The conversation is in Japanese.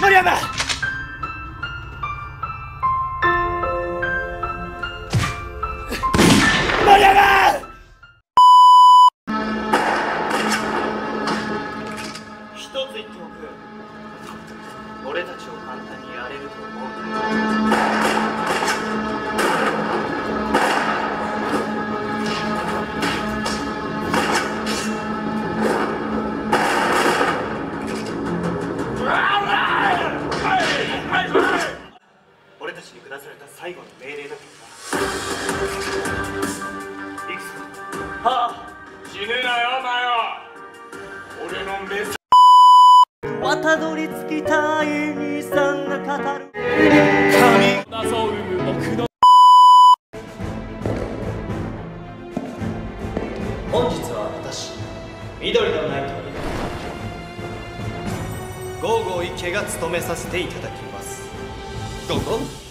森山。森山。一つ言っておく。俺たちを簡単にやれると思うな。俺たちに下された最後の命令だけどな。行くぞ。はあ、死ぬなよお前は。俺の目さはたどり着きたい兄さんが語る神なぞう僕の。本日は私緑のナイトにゴーゴー池が務めさせていただきます。ゴーゴー。